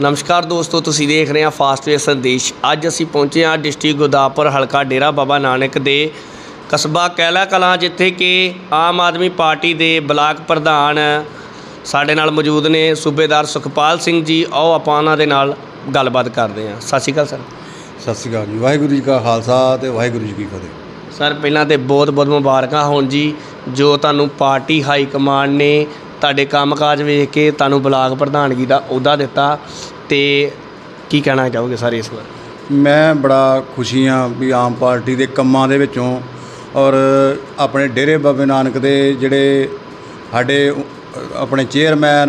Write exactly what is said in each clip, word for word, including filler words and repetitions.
नमस्कार दोस्तों, तुसीं देख रहे हैं फास्टवे संदेश। अज असीं पहुंचे हाँ डिस्ट्रिक्ट गुरदासपुर हलका डेरा बाबा नानक दे कस्बा कैला कलां, जिथे कि आम आदमी पार्टी के ब्लाक प्रधान साडे नाल मौजूद ने सूबेदार सुखपाल सिंह जी। आओ आपां उन्हां दे नाल गलबात करते हैं। सत श्री अकाल सर। सत श्री अकाल जी। वाहिगुरू जी का खालसा ते वाहिगुरू जी की फतेह। सर पहलां तो बहुत बहुत मुबारकां होण जी, जो तुहानूं पार्टी हाई कमान ने तुहाडे काम काज वेख के तुहानूं ब्लाक प्रधानगी का अहुदा दिता, तो की कहना चाहोगे सर इस बार? मैं बड़ा खुशी हाँ भी आम पार्टी के कामां दे विचों और अपने डेरे बाबे नानक दे जिहड़े साडे अपने चेयरमैन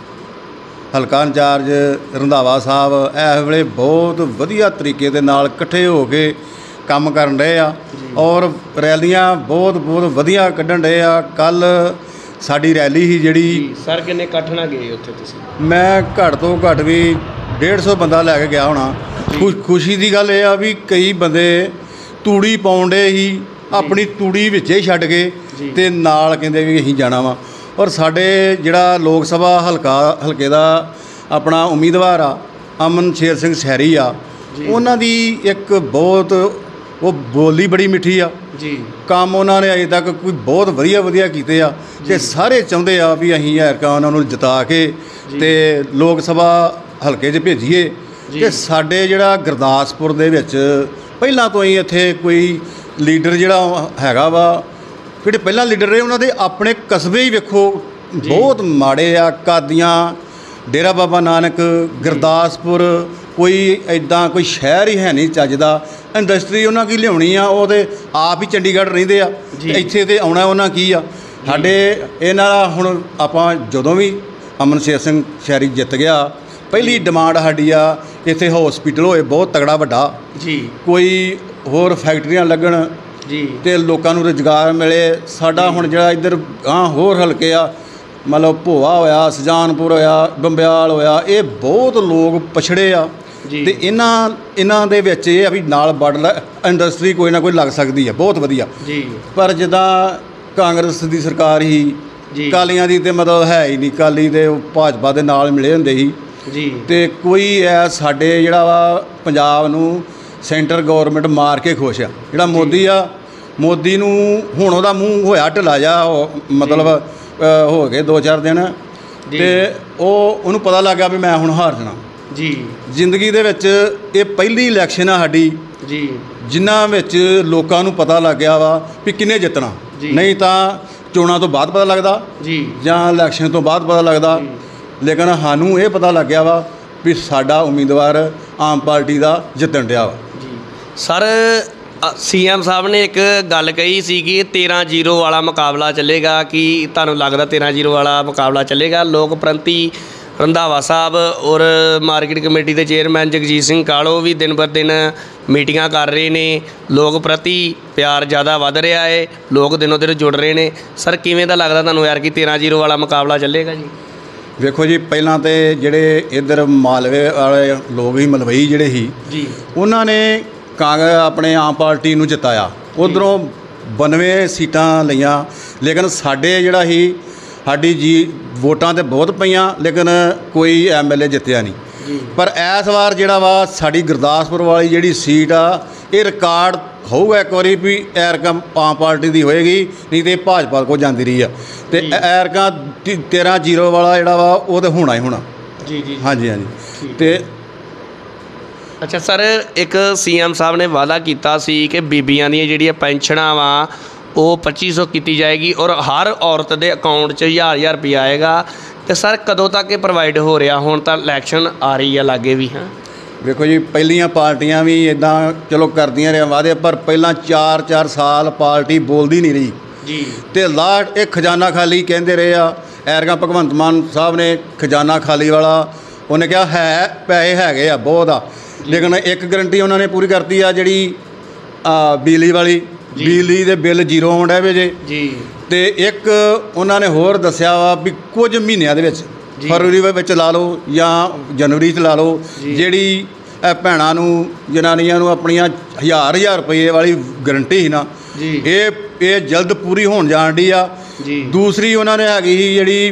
हलका इंचार्ज रंधावा साहब इस वेले बहुत वधिया तरीके दे नाल इकट्ठे हो के काम करन रहे आ और रैलियां बहुत बहुत वधिया कड्ढण रहे आ। कल साडी रैली ही जिहड़ी सर किन्ने इकट्ठ ना गए उत्थे तुसीं? मैं घट तो घट भी डेढ़ सौ बंदा लैके गया होना। खुश खुशी की गल यह आ भी कई बंदे तूड़ी पाउण डे ही अपनी तूड़ी विच ही छड्ड के ते नाल कहंदे भी असीं जाना वा। और साडे जिहड़ा लोक सभा हलका हलके दा अपना उम्मीदवार आ अमन शेर सिंह सैरी आ, उन्हां दी एक बहुत वो बोली बड़ी मिठी आ जी। काम उन्होंने अजे तक कोई बहुत वधिया वधिया कीते आ ते सारे चाहुंदे आ भी असीं ऐरका उन्हां नूं जिता के ते लोक सभा हलके च भेजीए। ते साडे जिहड़ा गुरदासपुर दे विच पहिलां तो ही इत्थे कोई लीडर जिहड़ा हैगा वा, ਜਿਹੜੇ ਪਹਿਲਾਂ ਲੀਡਰ ਰਹੇ ਉਹਨਾਂ ਦੇ ਆਪਣੇ ਕਸਬੇ ਹੀ ਵੇਖੋ ਬਹੁਤ ਮਾੜੇ ਆ। ਕਾਦੀਆਂ, ਡੇਰਾ ਬਾਬਾ ਨਾਨਕ, ਗੁਰਦਾਸਪੁਰ, ਕੋਈ ਇੱਦਾਂ ਕੋਈ ਸ਼ਹਿਰ ਹੀ ਹੈ ਨਹੀਂ ਚੱਜ ਦਾ। ਇੰਡਸਟਰੀ ਉਹਨਾਂ ਕੀ ਲਿਆਉਣੀ ਆ, ਉਹ ਤਾਂ ਆਪ ਹੀ ਚੰਡੀਗੜ੍ਹ ਰਹਿੰਦੇ ਆ, ਇੱਥੇ ਤਾਂ ਆਉਣਾ ਉਹਨਾਂ ਕੀ ਆ। ਸਾਡੇ ਇਹਨਾਂ ਦਾ ਹੁਣ ਆਪਾਂ ਜਦੋਂ ਵੀ ਅਮਨ ਸ਼ੇਰ ਸਿੰਘ ਸ਼ਹਿਰੀ ਜਿੱਤ ਗਿਆ, ਪਹਿਲੀ ਡਿਮਾਂਡ ਸਾਡੀ ਆ ਇੱਥੇ ਹੌਸਪੀਟਲ ਹੋਏ ਬਹੁਤ ਤਗੜਾ ਵੱਡਾ ਜੀ, ਕੋਈ ਹੋਰ ਫੈਕਟਰੀਆਂ ਲੱਗਣ ਜੀ ਤੇ ਲੋਕਾਂ ਨੂੰ ਰੁਜ਼ਗਾਰ ਮਿਲੇ। ਸਾਡਾ ਹੁਣ ਜਿਹੜਾ ਇੱਧਰ ਗਾਂ ਹੋਰ ਹਲਕੇ ਆ, ਮਤਲਬ ਭੋਆ ਹੋਇਆ, ਸੁਜਾਨਪੁਰ ਹੋਇਆ, ਬੰਬਿਆਲ ਹੋਇਆ, ਇਹ ਬਹੁਤ ਲੋਕ ਪਛੜੇ ਆ ਤੇ ਇਹਨਾਂ ਇਹਨਾਂ ਦੇ ਵਿੱਚ ਇਹ ਆ ਵੀ ਨਾਲ ਬੜ ਇੰਡਸਟਰੀ ਕੋਈ ਨਾ ਕੋਈ ਲੱਗ ਸਕਦੀ ਆ ਬਹੁਤ ਵਧੀਆ ਜੀ। ਪਰ ਜਿੱਦਾਂ ਕਾਂਗਰਸ ਦੀ ਸਰਕਾਰ ਹੀ, ਕਾਲੀਆਂ ਦੀ ਤੇ ਮਤਲਬ ਹੈ ਹੀ ਨਹੀਂ, ਕਾਲੀ ਤੇ ਭਾਜਪਾ ਦੇ ਨਾਲ ਮਿਲੇ ਹੁੰਦੇ ਸੀ ਜੀ, ਤੇ ਕੋਈ ਐ ਸਾਡੇ ਜਿਹੜਾ ਵਾ ਪੰਜਾਬ ਨੂੰ ਸੈਂਟਰ ਗੌਰਮੈਂਟ ਮਾਰ ਕੇ ਖੁਸ਼ ਆ। ਜਿਹੜਾ ਮੋਦੀ ਆ, ਮੋਦੀ ਨੂੰ ਹੁਣ ਉਹਦਾ ਮੂੰਹ ਹੋਇਆ ਢਿੱਲਾ ਜਾ, ਮਤਲਬ ਹੋ ਗਏ ਦੋ ਚਾਰ ਦਿਨ ਤੇ ਉਹ ਉਹਨੂੰ ਪਤਾ ਲੱਗ ਗਿਆ ਵੀ ਮੈਂ ਹੁਣ ਹਾਰ ਜਾਣਾ ਜੀ। ਜ਼ਿੰਦਗੀ ਦੇ ਵਿੱਚ ਇਹ ਪਹਿਲੀ ਇਲੈਕਸ਼ਨ ਆ ਸਾਡੀ ਜੀ, ਜਿਨ੍ਹਾਂ ਵਿੱਚ ਲੋਕਾਂ ਨੂੰ ਪਤਾ ਲੱਗ ਗਿਆ ਵਾ ਵੀ ਕਿਹਨੇ ਜਿੱਤਣਾ। ਨਹੀਂ ਤਾਂ ਚੋਣਾਂ ਤੋਂ ਬਾਅਦ ਪਤਾ ਲੱਗਦਾ ਜੀ, ਜਾਂ ਇਲੈਕਸ਼ਨ ਤੋਂ ਬਾਅਦ ਪਤਾ ਲੱਗਦਾ, ਲੇਕਿਨ ਸਾਨੂੰ ਇਹ ਪਤਾ ਲੱਗ ਗਿਆ ਵਾ ਵੀ ਸਾਡਾ ਉਮੀਦਵਾਰ ਆਮ ਪਾਰਟੀ ਦਾ ਜਿੱਤਣ ਡਿਆ ਵਾ ਜੀ। ਸਰ ਸੀ ਐਮ ਸਾਹਿਬ ਨੇ ਇੱਕ ਗੱਲ ਕਹੀ ਸੀ ਕਿ ਤੇਰਾਂ ਜ਼ੀਰੋ ਵਾਲਾ ਮੁਕਾਬਲਾ ਚੱਲੇਗਾ। ਕਿ ਤੁਹਾਨੂੰ ਲੱਗਦਾ ਤੇਰਾਂ ਜ਼ੀਰੋ ਵਾਲਾ ਮੁਕਾਬਲਾ ਚੱਲੇਗਾ? ਲੋਕ ਪ੍ਰੰਤੀ ਰੰਧਾਵਾ ਸਾਹਿਬ ਔਰ ਮਾਰਕੀਟ ਕਮੇਟੀ ਦੇ ਚੇਅਰਮੈਨ ਜਗਜੀਤ ਸਿੰਘ ਕਾਲੋ ਵੀ ਦਿਨ ਬਰ ਦਿਨ ਮੀਟਿੰਗਾਂ ਕਰ ਰਹੇ ਨੇ, ਲੋਕ ਪ੍ਰਤੀ ਪਿਆਰ ਜ਼ਿਆਦਾ ਵੱਧ ਰਿਹਾ ਹੈ, ਲੋਕ ਦਿਨੋਂ ਦਿਨ ਜੁੜ ਰਹੇ ਨੇ। ਸਰ ਕਿਵੇਂ ਦਾ ਲੱਗਦਾ ਤੁਹਾਨੂੰ ਯਾਰ ਕਿ ਤੇਰਾਂ ਜ਼ੀਰੋ ਵਾਲਾ ਮੁਕਾਬਲਾ ਚੱਲੇਗਾ ਜੀ? ਵੇਖੋ ਜੀ, ਪਹਿਲਾਂ ਤਾਂ ਜਿਹੜੇ ਇੱਧਰ ਮਾਲਵੇ ਵਾਲੇ ਲੋਕ ਹੀ ਮਲਵਈ ਜਿਹੜੇ ਸੀ ਜੀ, ਉਹਨਾਂ ਨੇ ਕਾਂਗਰਸ ਆਪਣੇ ਆਮ ਪਾਰਟੀ ਨੂੰ ਜਿਤਾਇਆ, ਉੱਧਰੋਂ ਬਾਨਵੇਂ ਸੀਟਾਂ ਲਈਆਂ, ਲੇਕਿਨ ਸਾਡੇ ਜਿਹੜਾ ਸੀ ਸਾਡੀ ਜੀ ਵੋਟਾਂ ਤਾਂ ਬਹੁਤ ਪਈਆਂ ਲੇਕਿਨ ਕੋਈ ਐਮ ਐਲ ਏ ਜਿੱਤਿਆ ਨਹੀਂ। ਪਰ ਇਸ ਵਾਰ ਜਿਹੜਾ ਵਾ ਸਾਡੀ ਗੁਰਦਾਸਪੁਰ ਵਾਲੀ ਜਿਹੜੀ ਸੀਟ ਆ, ਇਹ ਰਿਕਾਰਡ ਹੋਊਗਾ ਇੱਕ ਵਾਰੀ ਵੀ ਐਰਕਾ ਆਮ ਪਾਰਟੀ ਦੀ ਹੋਏਗੀ, ਨਹੀਂ ਤਾਂ ਭਾਜਪਾ ਕੋਲ ਜਾਂਦੀ ਰਹੀ ਆ। ਅਤੇ ਐਰਕਾ ਤੇਰਾਂ ਜ਼ੀਰੋ ਵਾਲਾ ਜਿਹੜਾ ਵਾ ਉਹ ਤਾਂ ਹੋਣਾ ਹੀ ਹੋਣਾ ਜੀ ਜੀ ਹਾਂਜੀ ਹਾਂਜੀ। ਅਤੇ ਅੱਛਾ ਸਰ, ਇੱਕ ਸੀ ਐਮ ਸਾਹਿਬ ਨੇ ਵਾਅਦਾ ਕੀਤਾ ਸੀ ਕਿ ਬੀਬੀਆਂ ਦੀਆਂ ਜਿਹੜੀਆਂ ਪੈਨਸ਼ਨਾਂ ਵਾ ਉਹ ਪੱਚੀ ਸੌ ਕੀਤੀ ਜਾਏਗੀ ਔਰ ਹਰ ਔਰਤ ਦੇ ਅਕਾਊਂਟ 'ਚ ਹਜ਼ਾਰ ਹਜ਼ਾਰ ਰੁਪਈਆ ਆਏਗਾ। ਅਤੇ ਸਰ ਕਦੋਂ ਤੱਕ ਇਹ ਪ੍ਰੋਵਾਈਡ ਹੋ ਰਿਹਾ? ਹੁਣ ਤਾਂ ਇਲੈਕਸ਼ਨ ਆ ਰਹੀ ਆ ਲਾਗੇ ਵੀ। ਹਾਂ ਵੇਖੋ ਜੀ, ਪਹਿਲੀਆਂ ਪਾਰਟੀਆਂ ਵੀ ਇੱਦਾਂ ਚਲੋ ਕਰਦੀਆਂ ਰਹੀਆਂ ਵਾਅਦੇ, ਪਰ ਪਹਿਲਾਂ ਚਾਰ ਚਾਰ ਸਾਲ ਪਾਰਟੀ ਬੋਲਦੀ ਨਹੀਂ ਰਹੀ ਜੀ, ਅਤੇ ਲਾਸਟ ਇਹ ਖਜ਼ਾਨਾ ਖਾਲੀ ਕਹਿੰਦੇ ਰਹੇ ਆ। ਐਰਕਾ ਭਗਵੰਤ ਮਾਨ ਸਾਹਿਬ ਨੇ ਖਜ਼ਾਨਾ ਖਾਲੀ ਵਾਲਾ ਉਹਨੇ ਕਿਹਾ ਹੈ ਪੈਸੇ ਹੈਗੇ ਆ ਬਹੁਤ ਆ, ਲੇਕਿਨ ਇੱਕ ਗਰੰਟੀ ਉਹਨਾਂ ਨੇ ਪੂਰੀ ਕਰਤੀ ਆ ਜਿਹੜੀ ਬਿਜਲੀ ਵਾਲੀ, ਬਿਜਲੀ ਦੇ ਬਿੱਲ ਜ਼ੀਰੋ ਆਉਣ ਡੈ ਵੇ ਜੇ ਜੀ। ਅਤੇ ਇੱਕ ਉਹਨਾਂ ਨੇ ਹੋਰ ਦੱਸਿਆ ਵਾ ਵੀ ਕੁਝ ਮਹੀਨਿਆਂ ਦੇ ਵਿੱਚ, ਫਰਵਰੀ ਵਿੱਚ ਲਾ ਲਓ ਜਾਂ ਜਨਵਰੀ 'ਚ ਲਾ ਲਓ, ਜਿਹੜੀ ਇਹ ਭੈਣਾਂ ਨੂੰ ਜਨਾਨੀਆਂ ਨੂੰ ਆਪਣੀਆਂ ਹਜ਼ਾਰ ਹਜ਼ਾਰ ਰੁਪਏ ਵਾਲੀ ਗਰੰਟੀ ਸੀ ਨਾ, ਇਹ ਇਹ ਜਲਦ ਪੂਰੀ ਹੋਣ ਜਾਣ ਡਈ ਆ। ਦੂਸਰੀ ਉਹਨਾਂ ਨੇ ਹੈਗੀ ਸੀ ਜਿਹੜੀ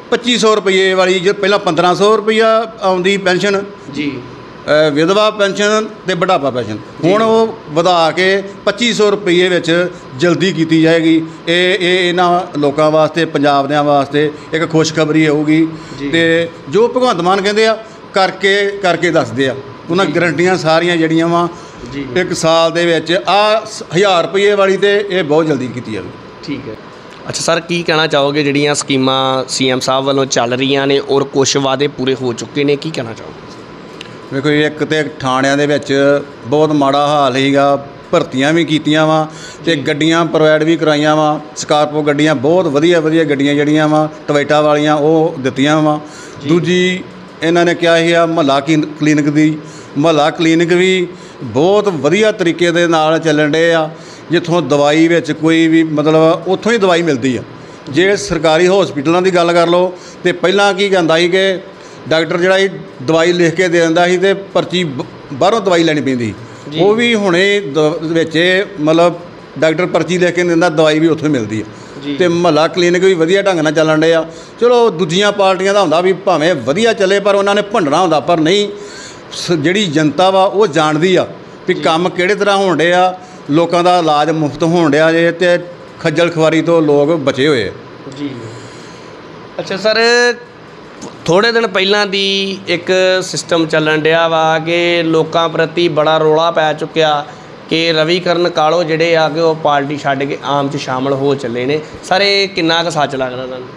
ਪੱਚੀ ਸੌ ਰੁਪਏ ਵਾਲੀ ਜੋ ਪਹਿਲਾਂ ਪੰਦਰਾਂ ਸੌ ਰੁਪਈਆ ਆਉਂਦੀ ਪੈਨਸ਼ਨ ਜੀ ਅ, ਵਿਧਵਾ ਪੈਨਸ਼ਨ ਤੇ ਬੁਢਾਪਾ ਪੈਨਸ਼ਨ ਹੁਣ ਉਹ ਵਧਾ ਕੇ ਪੱਚੀ ਸੌ ਰੁਪਏ ਵਿੱਚ ਜਲਦੀ ਕੀਤੀ ਜਾਏਗੀ। ਇਹ ਇਹ ਇਹਨਾਂ ਲੋਕਾਂ ਵਾਸਤੇ, ਪੰਜਾਬ ਦਿਆਂ ਵਾਸਤੇ ਇੱਕ ਖੁਸ਼ਖਬਰੀ ਹੋਊਗੀ। ਤੇ ਜੋ ਭਗਵੰਤ ਮਾਨ ਕਹਿੰਦੇ ਆ ਕਰਕੇ ਕਰਕੇ ਦੱਸਦੇ ਆ, ਉਹਨਾਂ ਗਰੰਟੀਆਂ ਸਾਰੀਆਂ ਜਿਹੜੀਆਂ ਵਾ ਇੱਕ ਸਾਲ ਦੇ ਵਿੱਚ ਆ ਹਜ਼ਾਰ ਰੁਪਏ ਵਾਲੀ ਤੇ ਇਹ ਬਹੁਤ ਜਲਦੀ ਕੀਤੀ ਜਾਵੇ। ਠੀਕ ਹੈ। ਅੱਛਾ ਸਰ, ਕੀ ਕਹਿਣਾ ਚਾਹੋਗੇ ਜਿਹੜੀਆਂ ਸਕੀਮਾਂ ਸੀ ਐਮ ਸਾਹਿਬ ਵੱਲੋਂ ਚੱਲ ਰਹੀਆਂ ਨੇ ਔਰ ਕੁਛ ਵਾਅਦੇ ਪੂਰੇ ਹੋ ਚੁੱਕੇ ਨੇ, ਕੀ ਕਹਿਣਾ ਚਾਹੋਗੇ? ਵੇਖੋ ਜੀ, ਇੱਕ ਤਾਂ ਥਾਣਿਆਂ ਦੇ ਵਿੱਚ ਬਹੁਤ ਮਾੜਾ ਹਾਲ ਸੀਗਾ, ਭਰਤੀਆਂ ਵੀ ਕੀਤੀਆਂ ਵਾ ਅਤੇ ਗੱਡੀਆਂ ਪ੍ਰੋਵਾਈਡ ਵੀ ਕਰਾਈਆਂ ਵਾ। ਸਕਾਰਪੋ ਗੱਡੀਆਂ ਬਹੁਤ ਵਧੀਆ ਵਧੀਆ ਗੱਡੀਆਂ ਜਿਹੜੀਆਂ ਵਾ ਟੋਇਟਾ ਵਾਲੀਆਂ ਉਹ ਦਿੱਤੀਆਂ ਵਾ। ਦੂਜੀ ਇਹਨਾਂ ਨੇ ਕਿਹਾ ਸੀ ਆ ਮੁਹੱਲਾ ਕਲੀਨਿਕ ਦੀ, ਮੁਹੱਲਾ ਕਲੀਨਿਕ ਵੀ ਬਹੁਤ ਵਧੀਆ ਤਰੀਕੇ ਦੇ ਨਾਲ ਚੱਲਣ ਡੇ ਆ, ਜਿੱਥੋਂ ਦਵਾਈ ਵਿੱਚ ਕੋਈ ਵੀ ਮਤਲਬ ਉੱਥੋਂ ਹੀ ਦਵਾਈ ਮਿਲਦੀ ਆ। ਜੇ ਸਰਕਾਰੀ ਹੌਸਪੀਟਲਾਂ ਦੀ ਗੱਲ ਕਰ ਲਓ ਤਾਂ ਪਹਿਲਾਂ ਕੀ ਕਹਿੰਦਾ ਸੀ ਕਿ ਡਾਕਟਰ ਜਿਹੜਾ ਇਹ ਦਵਾਈ ਲਿਖ ਕੇ ਦੇ ਦਿੰਦਾ ਸੀ ਅਤੇ ਪਰਚੀ ਬਾਹਰੋਂ ਦਵਾਈ ਲੈਣੀ ਪੈਂਦੀ, ਉਹ ਵੀ ਹੁਣੇ ਦ ਵਿੱਚ ਮਤਲਬ ਡਾਕਟਰ ਪਰਚੀ ਲਿਖ ਕੇ ਦਿੰਦਾ, ਦਵਾਈ ਵੀ ਉੱਥੋਂ ਮਿਲਦੀ ਆ। ਅਤੇ ਮੁਹੱਲਾ ਕਲੀਨਿਕ ਵੀ ਵਧੀਆ ਢੰਗ ਨਾਲ ਚੱਲਣ ਡੇ ਆ। ਚਲੋ ਦੂਜੀਆਂ ਪਾਰਟੀਆਂ ਦਾ ਹੁੰਦਾ ਵੀ ਭਾਵੇਂ ਵਧੀਆ ਚੱਲੇ ਪਰ ਉਹਨਾਂ ਨੇ ਭੰਡਣਾ ਹੁੰਦਾ, ਪਰ ਨਹੀਂ, ਜਿਹੜੀ ਜਨਤਾ ਵਾ ਉਹ ਜਾਣਦੀ ਆ ਵੀ ਕੰਮ ਕਿਹੜੇ ਤਰ੍ਹਾਂ ਹੋਣ ਡੇ ਆ। ਲੋਕਾਂ ਦਾ ਇਲਾਜ ਮੁਫਤ ਹੋਣ ਡਿਆ ਜੇ ਅਤੇ ਖੱਜਲ ਖੁਆਰੀ ਤੋਂ ਲੋਕ ਬਚੇ ਹੋਏ ਆ। ਜੀ ਅੱਛਾ ਸਰ, ਥੋੜ੍ਹੇ ਦਿਨ ਪਹਿਲਾਂ ਦੀ ਇੱਕ ਸਿਸਟਮ ਚੱਲਣ ਡਿਆ ਵਾ ਕਿ ਲੋਕਾਂ ਪ੍ਰਤੀ ਬੜਾ ਰੌਲਾ ਪੈ ਚੁੱਕਿਆ ਕਿ ਰਵੀਕਰਨ ਕਾਲੋ ਜਿਹੜੇ ਆ ਕਿ ਉਹ ਪਾਰਟੀ ਛੱਡ ਕੇ ਆਮ 'ਚ ਸ਼ਾਮਲ ਹੋ ਚੱਲੇ ਨੇ। ਸਰ ਇਹ ਕਿੰਨਾ ਕੁ ਸੱਚ ਲੱਗਦਾ ਤੁਹਾਨੂੰ?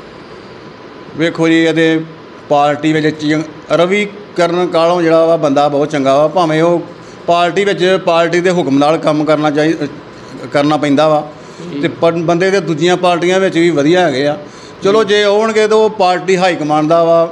ਵੇਖੋ ਜੀ, ਇਹਦੇ ਪਾਰਟੀ ਵਿੱਚ ਰਵੀਕਰਨ ਕਾਲੋਂ ਜਿਹੜਾ ਵਾ ਬੰਦਾ ਬਹੁਤ ਚੰਗਾ ਵਾ, ਭਾਵੇਂ ਉਹ ਪਾਰਟੀ ਵਿੱਚ ਪਾਰਟੀ ਦੇ ਹੁਕਮ ਨਾਲ ਕੰਮ ਕਰਨਾ ਚਾਹੀ ਕਰਨਾ ਪੈਂਦਾ ਵਾ, ਅਤੇ ਪਰ ਬੰਦੇ ਦੇ ਦੂਜੀਆਂ ਪਾਰਟੀਆਂ ਵਿੱਚ ਵੀ ਵਧੀਆ ਹੈਗੇ ਆ। ਚਲੋ ਜੇ ਆਉਣਗੇ ਤਾਂ ਉਹ ਪਾਰਟੀ ਹਾਈ ਕਮਾਂਡ ਦਾ ਵਾ,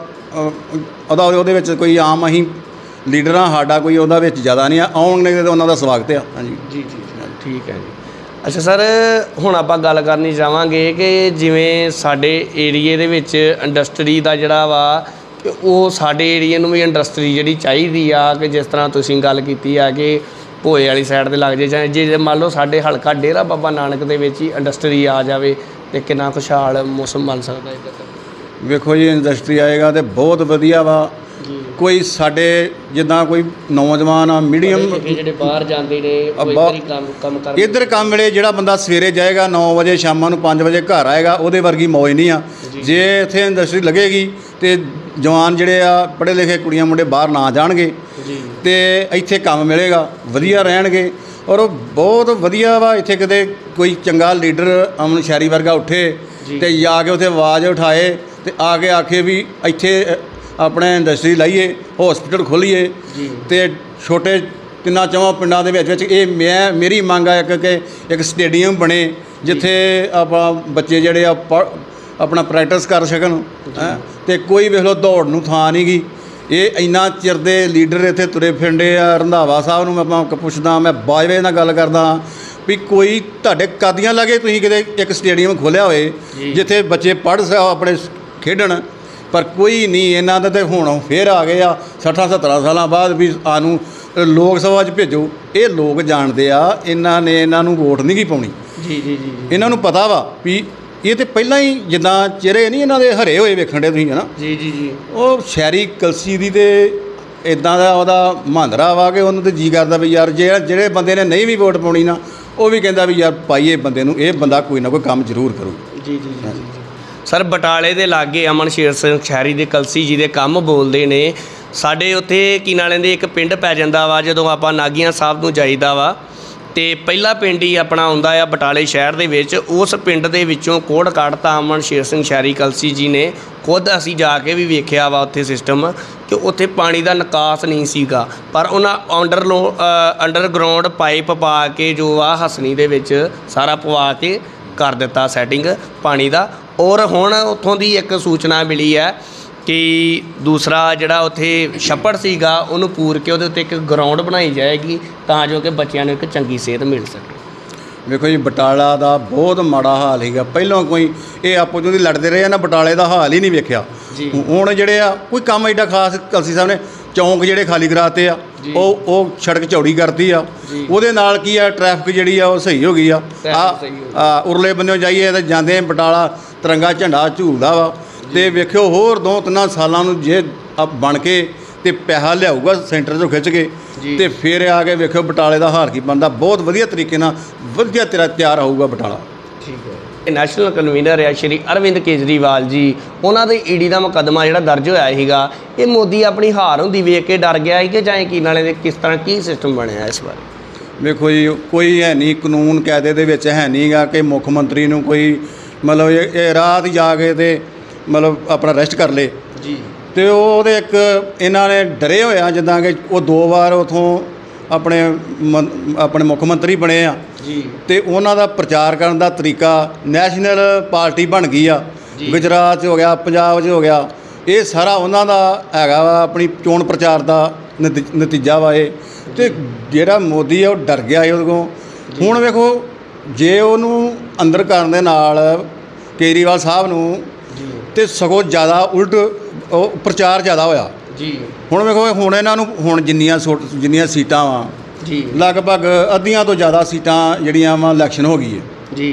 ਉਹਦਾ ਉਹਦੇ ਵਿੱਚ ਕੋਈ ਆਮ ਅਸੀਂ ਲੀਡਰਾਂ ਸਾਡਾ ਕੋਈ ਉਹਦਾ ਵਿੱਚ ਜ਼ਿਆਦਾ ਨਹੀਂ ਆ, ਆਉਣਗੇ ਤਾਂ ਉਹਨਾਂ ਦਾ ਸਵਾਗਤ ਆ। ਹਾਂਜੀ ਜੀ ਜੀ ਠੀਕ ਹੈ ਜੀ। ਅੱਛਾ ਸਰ, ਹੁਣ ਆਪਾਂ ਗੱਲ ਕਰਨੀ ਚਾਹਾਂਗੇ ਕਿ ਜਿਵੇਂ ਸਾਡੇ ਏਰੀਏ ਦੇ ਵਿੱਚ ਇੰਡਸਟਰੀ ਦਾ ਜਿਹੜਾ ਵਾ ਕਿ ਉਹ ਸਾਡੇ ਏਰੀਏ ਨੂੰ ਵੀ ਇੰਡਸਟਰੀ ਜਿਹੜੀ ਚਾਹੀਦੀ ਆ, ਕਿ ਜਿਸ ਤਰ੍ਹਾਂ ਤੁਸੀਂ ਗੱਲ ਕੀਤੀ ਆ ਕਿ ਭੋਏ ਵਾਲੀ ਸਾਈਡ 'ਤੇ ਲੱਗ ਜੇ, ਜਾਂ ਜੇ ਮੰਨ ਲਓ ਸਾਡੇ ਹਲਕਾ ਡੇਰਾ ਬਾਬਾ ਨਾਨਕ ਦੇ ਵਿੱਚ ਹੀ ਇੰਡਸਟਰੀ ਆ ਜਾਵੇ ਅਤੇ ਕਿੰਨਾ ਖੁਸ਼ਹਾਲ ਮੌਸਮ ਬਣ ਸਕਦਾ ਇੱਧਰ ਤੱਕ? ਵੇਖੋ ਜੀ, ਇੰਡਸਟਰੀ ਆਏਗਾ ਤਾਂ ਬਹੁਤ ਵਧੀਆ ਵਾ। ਕੋਈ ਸਾਡੇ ਜਿੱਦਾਂ ਕੋਈ ਨੌਜਵਾਨ ਆ ਮੀਡੀਅਮ ਜਿਹੜੇ ਬਾਹਰ ਜਾਂਦੇ ਨੇ ਇੱਧਰ ਹੀ ਕੰਮ ਕੰਮ ਕਰ ਇੱਧਰ ਕੰਮ ਵੇਲੇ ਜਿਹੜਾ ਬੰਦਾ ਸਵੇਰੇ ਜਾਏਗਾ ਨੌ ਵਜੇ, ਸ਼ਾਮਾਂ ਨੂੰ ਪੰਜ ਵਜੇ ਘਰ ਆਏਗਾ, ਉਹਦੇ ਵਰਗੀ ਮੌਜ ਨਹੀਂ ਆ। ਜੇ ਇੱਥੇ ਇੰਡਸਟਰੀ ਲੱਗੇਗੀ ਅਤੇ ਜਵਾਨ ਜਿਹੜੇ ਆ ਪੜ੍ਹੇ ਲਿਖੇ ਕੁੜੀਆਂ ਮੁੰਡੇ ਬਾਹਰ ਨਾ ਜਾਣਗੇ ਅਤੇ ਇੱਥੇ ਕੰਮ ਮਿਲੇਗਾ, ਵਧੀਆ ਰਹਿਣਗੇ। ਔਰ ਉਹ ਬਹੁਤ ਵਧੀਆ ਵਾ। ਇੱਥੇ ਕਿਤੇ ਕੋਈ ਚੰਗਾ ਲੀਡਰ ਅਮਨ ਸ਼ਹਿਰੀ ਵਰਗਾ ਉੱਠੇ ਅਤੇ ਜਾ ਕੇ ਉੱਥੇ ਆਵਾਜ਼ ਉਠਾਏ ਅਤੇ ਆ ਕੇ ਆਖੇ ਵੀ ਇੱਥੇ ਆਪਣੇ ਇੰਡਸਟਰੀ ਲਾਈਏ, ਹੌਸਪੀਟਲ ਖੋਲ੍ਹੀਏ ਅਤੇ ਛੋਟੇ ਤਿੰਨਾਂ ਚੌਹਾਂ ਪਿੰਡਾਂ ਦੇ ਵਿੱਚ ਵਿੱਚ ਇਹ ਮੈਂ ਮੇਰੀ ਮੰਗ ਆ ਇੱਕ ਕਿ ਇੱਕ ਸਟੇਡੀਅਮ ਬਣੇ ਜਿੱਥੇ ਆਪਾਂ ਬੱਚੇ ਜਿਹੜੇ ਆ ਪ ਆਪਣਾ ਪ੍ਰੈਕਟਿਸ ਕਰ ਸਕਣ। ਹੈਂ ਅਤੇ ਕੋਈ ਵੇਖ ਲਓ ਦੌੜ ਨੂੰ ਥਾਂ ਨਹੀਂ ਗੀ। ਇਹ ਇੰਨਾ ਚਿਰ ਦੇ ਲੀਡਰ ਇੱਥੇ ਤੁਰੇ ਫਿਰਦੇ ਆ। ਰੰਧਾਵਾ ਸਾਹਿਬ ਨੂੰ ਮੈਂ ਪੁੱਛਦਾ, ਮੈਂ ਬਾਜਵੇ ਨਾਲ ਗੱਲ ਕਰਦਾ ਵੀ ਕੋਈ ਤੁਹਾਡੇ ਕਾਦੀਆਂ ਲਾਗੇ ਤੁਸੀਂ ਕਿਤੇ ਇੱਕ ਸਟੇਡੀਅਮ ਖੋਲ੍ਹਿਆ ਹੋਏ ਜਿੱਥੇ ਬੱਚੇ ਪੜ੍ਹ ਸ ਆਪਣੇ ਖੇਡਣ, ਪਰ ਕੋਈ ਨਹੀਂ। ਇਹਨਾਂ ਦਾ ਤਾਂ ਹੁਣ ਫਿਰ ਆ ਗਏ ਆ ਸੱਠਾਂ ਸੱਤਰਾਂ ਸਾਲਾਂ ਬਾਅਦ ਵੀ ਸਾਨੂੰ ਲੋਕ ਸਭਾ 'ਚ ਭੇਜੋ। ਇਹ ਲੋਕ ਜਾਣਦੇ ਆ, ਇਹਨਾਂ ਨੇ ਇਹਨਾਂ ਨੂੰ ਵੋਟ ਨਹੀਂ ਗੀ ਪਾਉਣੀ। ਜੀ ਜੀ ਜੀ ਇਹਨਾਂ ਨੂੰ ਪਤਾ ਵਾ ਵੀ ਇਹ ਤਾਂ ਪਹਿਲਾਂ ਹੀ ਜਿੱਦਾਂ ਚਿਹਰੇ ਨਹੀਂ ਇਹਨਾਂ ਦੇ ਹਰੇ ਹੋਏ ਵੇਖਣ ਡੇ ਤੁਸੀਂ ਹੈ ਨਾ। ਜੀ ਜੀ ਜੀ ਉਹ ਸ਼ਹਿਰੀ ਕਲਸੀ ਦੀ ਤੇ ਇੱਦਾਂ ਦਾ ਉਹਦਾ ਮਹਾਂਦਰਾ ਵਾ ਕਿ ਉਹਨੂੰ ਤਾਂ ਜੀ ਕਰਦਾ ਵੀ ਯਾਰ ਜੇ ਜਿਹੜੇ ਬੰਦੇ ਨੇ ਨਹੀਂ ਵੀ ਵੋਟ ਪਾਉਣੀ ਨਾ, ਉਹ ਵੀ ਕਹਿੰਦਾ ਵੀ ਯਾਰ ਪਾਈਏ ਬੰਦੇ ਨੂੰ, ਇਹ ਬੰਦਾ ਕੋਈ ਨਾ ਕੋਈ ਕੰਮ ਜ਼ਰੂਰ ਕਰੂ। ਜੀ ਜੀ ਜੀ ਸਰ, ਬਟਾਲੇ ਦੇ ਲਾਗੇ ਅਮਨ ਸ਼ੇਰ ਸਿੰਘ ਸ਼ਹਿਰੀ ਦੇ ਕਲਸੀ ਜੀ ਦੇ ਕੰਮ ਬੋਲਦੇ ਨੇ। ਸਾਡੇ ਉੱਥੇ ਕੀ ਨਾਂ ਲੈਂਦੇ ਇੱਕ ਪਿੰਡ ਪੈ ਜਾਂਦਾ ਵਾ, ਜਦੋਂ ਆਪਾਂ ਨਾਗੀਆਂ ਸਾਹਿਬ ਨੂੰ ਜਾਈਦਾ ਵਾ ਅਤੇ ਪਹਿਲਾ ਪਿੰਡ ਹੀ ਆਪਣਾ ਆਉਂਦਾ ਆ ਬਟਾਲੇ ਸ਼ਹਿਰ ਦੇ ਵਿੱਚ। ਉਸ ਪਿੰਡ ਦੇ ਵਿੱਚੋਂ ਕੋਡ ਕੱਢਤਾ ਅਮਨ ਸ਼ੇਰ ਸਿੰਘ ਸ਼ਹਿਰੀ ਕਲਸੀ ਜੀ ਨੇ। ਖੁਦ ਅਸੀਂ ਜਾ ਕੇ ਵੀ ਵੇਖਿਆ ਵਾ ਉੱਥੇ ਸਿਸਟਮ ਕਿ ਉੱਥੇ ਪਾਣੀ ਦਾ ਨਿਕਾਸ ਨਹੀਂ ਸੀਗਾ, ਪਰ ਉਹਨਾਂ ਅੰਡਰ ਲੋ ਅੰਡਰਗਰਾਊਂਡ ਪਾਈਪ ਪਾ ਕੇ ਜੋ ਆ ਹਸਨੀ ਦੇ ਵਿੱਚ ਸਾਰਾ ਪਵਾ ਕੇ ਕਰ ਦਿੱਤਾ ਸੈਟਿੰਗ ਪਾਣੀ ਦਾ। ਔਰ ਹੁਣ ਉੱਥੋਂ ਦੀ ਇੱਕ ਸੂਚਨਾ ਮਿਲੀ ਹੈ ਕਿ ਦੂਸਰਾ ਜਿਹੜਾ ਉੱਥੇ ਛੱਪੜ ਸੀਗਾ ਉਹਨੂੰ ਪੂਰ ਕੇ ਉਹਦੇ ਉੱਤੇ ਇੱਕ ਗਰਾਊਂਡ ਬਣਾਈ ਜਾਏਗੀ ਤਾਂ ਜੋ ਕਿ ਬੱਚਿਆਂ ਨੂੰ ਇੱਕ ਚੰਗੀ ਸਿਹਤ ਮਿਲ ਸਕੇ। ਵੇਖੋ ਜੀ, ਬਟਾਲਾ ਦਾ ਬਹੁਤ ਮਾੜਾ ਹਾਲ ਸੀਗਾ ਪਹਿਲਾਂ। ਕੋਈ ਇਹ ਆਪੋ ਜਿਹੀ ਲੜਦੇ ਰਹੇ ਆ ਨਾ, ਬਟਾਲੇ ਦਾ ਹਾਲ ਹੀ ਨਹੀਂ ਵੇਖਿਆ। ਹੁਣ ਜਿਹੜੇ ਆ ਕੋਈ ਕੰਮ ਐਡਾ ਖਾਸ ਕਲਸੀ ਸਾਹਿਬ ਨੇ ਚੌਂਕ ਜਿਹੜੇ ਖਾਲੀ ਕਰਾਤੇ ਆ, ਉਹ ਉਹ ਸੜਕ ਚੌੜੀ ਕਰਤੀ ਆ। ਉਹਦੇ ਨਾਲ ਕੀ ਆ, ਟ੍ਰੈਫਿਕ ਜਿਹੜੀ ਆ ਉਹ ਸਹੀ ਹੋ ਗਈ ਆ। ਆ ਉਰਲੇ ਬੰਨਿਓ ਜਾਈਏ ਤਾਂ ਜਾਂਦੇ ਬਟਾਲਾ ਤਿਰੰਗਾ ਝੰਡਾ ਝੂਲਦਾ ਵਾ ਤੇ ਵੇਖਿਓ ਹੋਰ ਦੋ ਤਿੰਨਾਂ ਸਾਲਾਂ ਨੂੰ ਜੇ ਆ ਬਣ ਕੇ ਤੇ ਪੈਸਾ ਲਿਆਊਗਾ ਸੈਂਟਰ 'ਚੋਂ ਖਿੱਚ ਕੇ ਤੇ ਫਿਰ ਆ ਕੇ ਵੇਖਿਓ ਬਟਾਲੇ ਦਾ ਹਾਲ ਕੀ ਬਣਦਾ। ਬਹੁਤ ਵਧੀਆ ਤਰੀਕੇ ਨਾਲ ਵਧੀਆ ਤੇਰਾ ਤਿਆਰ ਹੋਊਗਾ ਬਟਾਲਾ। ਠੀਕ ਹੈ। ਨੈਸ਼ਨਲ ਕਨਵੀਨਰ ਆ ਸ਼੍ਰੀ ਅਰਵਿੰਦ ਕੇਜਰੀਵਾਲ ਜੀ, ਉਹਨਾਂ ਦੇ ਈਡੀ ਦਾ ਮੁਕੱਦਮਾ ਜਿਹੜਾ ਦਰਜ ਹੋਇਆ ਸੀਗਾ, ਇਹ ਮੋਦੀ ਆਪਣੀ ਹਾਰ ਹੁੰਦੀ ਵੇਖ ਕੇ ਡਰ ਗਿਆ ਸੀ ਕਿ ਜਾਂ ਯਕੀਨ ਵਾਲੇ ਦੇ ਕਿਸ ਤਰ੍ਹਾਂ ਕੀ ਸਿਸਟਮ ਬਣਿਆ ਇਸ ਬਾਰੇ? ਵੇਖੋ ਜੀ, ਕੋਈ ਹੈ ਨਹੀਂ ਕਾਨੂੰਨ ਕਾਇਦੇ ਦੇ ਵਿੱਚ ਹੈ ਨਹੀਂ ਗਾ ਕਿ ਮੁੱਖ ਮੰਤਰੀ ਨੂੰ ਕੋਈ ਮਤਲਬ ਇਹ ਇਹ ਰਾਤ ਜਾ ਕੇ ਤੇ ਮਤਲਬ ਆਪਣਾ ਅਰੈਸਟ ਕਰ ਲੇ ਜੀ। ਤੇ ਉਹਦੇ ਇੱਕ ਇਹਨਾਂ ਨੇ ਡਰੇ ਹੋਇਆ ਜਿੱਦਾਂ ਕਿ ਉਹ ਦੋ ਵਾਰ ਉਥੋਂ ਆਪਣੇ ਆਪਣੇ ਮੁੱਖ ਮੰਤਰੀ ਬਣੇ ਆ ਜੀ, ਤੇ ਉਹਨਾਂ ਦਾ ਪ੍ਰਚਾਰ ਕਰਨ ਦਾ ਤਰੀਕਾ ਨੈਸ਼ਨਲ ਪਾਰਟੀ ਬਣ ਗਈ ਆ। ਗੁਜਰਾਤ 'ਚ ਹੋ ਗਿਆ, ਪੰਜਾਬ 'ਚ ਹੋ ਗਿਆ, ਇਹ ਸਾਰਾ ਉਹਨਾਂ ਦਾ ਹੈਗਾ ਵਾ, ਆਪਣੀ ਚੋਣ ਪ੍ਰਚਾਰ ਦਾ ਨਤੀ ਨਤੀਜਾ ਵਾ ਇਹ। ਤੇ ਜਿਹੜਾ ਮੋਦੀ ਆ ਉਹ ਡਰ ਗਿਆ ਸੀ ਉਹਦੇ ਕੋਲ। ਹੁਣ ਵੇਖੋ, ਜੇ ਉਹਨੂੰ ਅੰਦਰ ਕਰਨ ਦੇ ਨਾਲ ਕੇਜਰੀਵਾਲ ਸਾਹਿਬ ਨੂੰ ਤੇ ਸਗੋਂ ਜ਼ਿਆਦਾ ਉਲਟ ਉਹ ਪ੍ਰਚਾਰ ਜ਼ਿਆਦਾ ਹੋਇਆ ਜੀ। ਹੁਣ ਵੇਖੋ, ਹੁਣ ਇਹਨਾਂ ਨੂੰ ਹੁਣ ਜਿੰਨੀਆਂ ਸੋ ਜਿੰਨੀਆਂ ਸੀਟਾਂ ਵਾ ਜੀ, ਲਗਭਗ ਅੱਧੀਆਂ ਤੋਂ ਜ਼ਿਆਦਾ ਸੀਟਾਂ ਜਿਹੜੀਆਂ ਵਾ ਇਲੈਕਸ਼ਨ ਹੋ ਗਈ ਹੈ ਜੀ,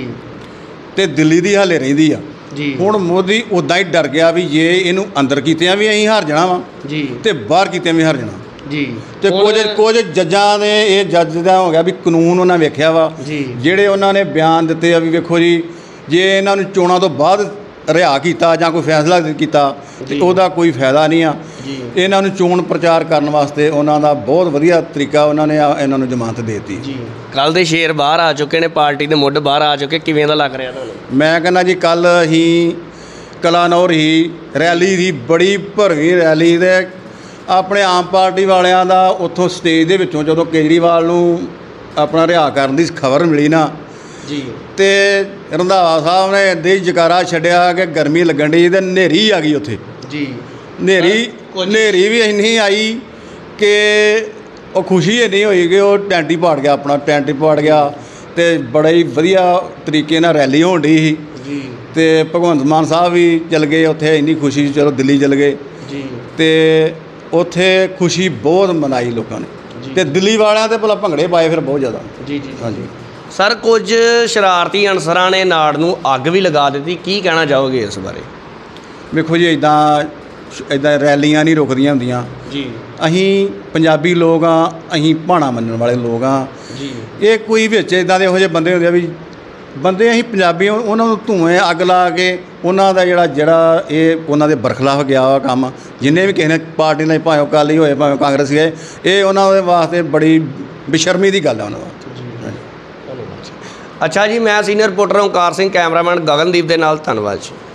ਤੇ ਦਿੱਲੀ ਦੀ ਹਾਲੇ ਰਹਿੰਦੀ ਆ ਜੀ। ਹੁਣ ਮੋਦੀ ਉੱਦਾਂ ਹੀ ਡਰ ਗਿਆ ਵੀ ਜੇ ਇਹਨੂੰ ਅੰਦਰ ਕੀਤਿਆਂ ਵੀ ਅਸੀਂ ਹਾਰ ਜਾਣਾ ਵਾ ਜੀ, ਤੇ ਬਾਹਰ ਕੀਤਿਆਂ ਵੀ ਹਾਰ ਜਾਣਾ ਜੀ। ਤੇ ਕੁਝ ਕੁਝ ਜੱਜਾਂ ਨੇ ਇਹ ਜੱਜ ਦਾ ਹੋ ਗਿਆ ਵੀ ਕਾਨੂੰਨ ਉਹਨਾਂ ਵੇਖਿਆ ਵਾ, ਜਿਹੜੇ ਉਹਨਾਂ ਨੇ ਬਿਆਨ ਦਿੱਤੇ ਆ ਵੀ ਵੇਖੋ ਜੀ, ਜੇ ਇਹਨਾਂ ਨੂੰ ਚੋਣਾਂ ਤੋਂ ਬਾਅਦ ਰਿਹਾ ਕੀਤਾ ਜਾਂ ਕੋਈ ਫੈਸਲਾ ਕੀਤਾ ਤੇ ਉਹਦਾ ਕੋਈ ਫਾਇਦਾ ਨਹੀਂ ਆ। ਇਹਨਾਂ ਨੂੰ ਚੋਣ ਪ੍ਰਚਾਰ ਕਰਨ ਵਾਸਤੇ ਉਹਨਾਂ ਦਾ ਬਹੁਤ ਵਧੀਆ ਤਰੀਕਾ ਉਹਨਾਂ ਨੇ ਇਹਨਾਂ ਨੂੰ ਜ਼ਮਾਨਤ ਦੇ ਦਿੱਤੀ ਜੀ। ਕੱਲ੍ਹ ਦੇ ਸ਼ੇਰ ਬਾਹਰ ਆ ਚੁੱਕੇ ਨੇ, ਪਾਰਟੀ ਦੇ ਮੁੱਢ ਬਾਹਰ ਆ ਚੁੱਕੇ, ਕਿਵੇਂ ਦਾ ਲੱਗ ਰਿਹਾ ਤੁਹਾਨੂੰ? ਮੈਂ ਕਹਿੰਦਾ ਜੀ, ਕੱਲ੍ਹ ਹੀ ਕਲਾਨੌਰ ਹੀ ਰੈਲੀ ਦੀ ਬੜੀ ਭਰਵੀਂ ਰੈਲੀ ਦੇ ਆਪਣੇ ਆਮ ਪਾਰਟੀ ਵਾਲਿਆਂ ਦਾ ਉੱਥੋਂ ਸਟੇਜ ਦੇ ਵਿੱਚੋਂ ਜਦੋਂ ਕੇਜਰੀਵਾਲ ਨੂੰ ਆਪਣਾ ਰਿਹਾ ਕਰਨ ਦੀ ਖਬਰ ਮਿਲੀ ਨਾ ਜੀ, ਤੇ ਰੰਧਾਵਾ ਸਾਹਿਬ ਨੇ ਇੱਦਾਂ ਹੀ ਜਕਾਰਾ ਛੱਡਿਆ ਕਿ ਗਰਮੀ ਲੱਗਣ ਡਈ ਤੇ ਹਨੇਰੀ ਆ ਗਈ ਉੱਥੇ ਜੀ। ਹਨੇਰੀ ਹਨੇਰੀ ਵੀ ਇੰਨੀ ਆਈ ਕਿ ਉਹ ਖੁਸ਼ੀ ਇੰਨੀ ਹੋਈ ਕਿ ਉਹ ਟੈਂਟ ਹੀ ਪਾੜ ਗਿਆ, ਆਪਣਾ ਟੈਂਟ ਹੀ ਪਾੜ ਗਿਆ। ਤੇ ਬੜਾ ਹੀ ਵਧੀਆ ਤਰੀਕੇ ਨਾਲ ਰੈਲੀ ਹੋਣ ਡਈ ਸੀ ਜੀ। ਤੇ ਭਗਵੰਤ ਮਾਨ ਸਾਹਿਬ ਵੀ ਚਲ ਗਏ ਉੱਥੇ, ਇੰਨੀ ਖੁਸ਼ੀ, ਚਲੋ ਦਿੱਲੀ ਚਲ ਗਏ ਜੀ। ਤੇ ਉੱਥੇ ਖੁਸ਼ੀ ਬਹੁਤ ਮਨਾਈ ਲੋਕਾਂ ਨੇ। ਤੇ ਦਿੱਲੀ ਵਾਲਿਆਂ ਤੇ ਭਲਾ ਭੰਗੜੇ ਪਾਏ ਫਿਰ ਬਹੁਤ ਜ਼ਿਆਦਾ। ਜੀ ਜੀ ਹਾਂਜੀ ਸਰ, ਕੁਝ ਸ਼ਰਾਰਤੀ ਅਨਸਰਾਂ ਨੇ ਨਾੜ ਨੂੰ ਅੱਗ ਵੀ ਲਗਾ ਦਿੱਤੀ, ਕੀ ਕਹਿਣਾ ਚਾਹੋਗੇ ਇਸ ਬਾਰੇ? ਵੇਖੋ ਜੀ, ਇੱਦਾਂ ਇੱਦਾਂ ਰੈਲੀਆਂ ਨਹੀਂ ਰੁਕਦੀਆਂ ਹੁੰਦੀਆਂ ਜੀ। ਅਸੀਂ ਪੰਜਾਬੀ ਲੋਕ ਆ, ਅਸੀਂ ਭਾਣਾ ਮੰਨਣ ਵਾਲੇ ਲੋਕ ਆ ਜੀ। ਇਹ ਕੋਈ ਵਿੱਚ ਇੱਦਾਂ ਦੇ ਇਹੋ ਜਿਹੇ ਬੰਦੇ ਹੁੰਦੇ ਆ ਵੀ ਬੰਦੇ ਅਸੀਂ ਪੰਜਾਬੀ, ਉਹਨਾਂ ਨੂੰ ਧੂਏ ਅੱਗ ਲਾ ਕੇ ਉਹਨਾਂ ਦਾ ਜਿਹੜਾ ਜਿਹੜਾ ਇਹ ਉਹਨਾਂ ਦੇ ਬਰਖਲਾਫ ਗਿਆ ਵਾ ਕੰਮ, ਜਿੰਨੇ ਵੀ ਕਿਸੇ ਨੇ ਪਾਰਟੀ ਨਾਲ, ਭਾਵੇਂ ਅਕਾਲੀ ਹੋਏ ਭਾਵੇਂ ਕਾਂਗਰਸੀ ਹੋਏ, ਇਹ ਉਹਨਾਂ ਦੇ ਵਾਸਤੇ ਬੜੀ ਬੇਸ਼ਰਮੀ ਦੀ ਗੱਲ ਆ ਉਹਨਾਂ ਵਾਸਤੇ। ਅੱਛਾ ਜੀ, ਮੈਂ senior reporter Onkar Singh, cameraman Gagandeep ਦੇ ਨਾਲ, ਧੰਨਵਾਦ ਜੀ।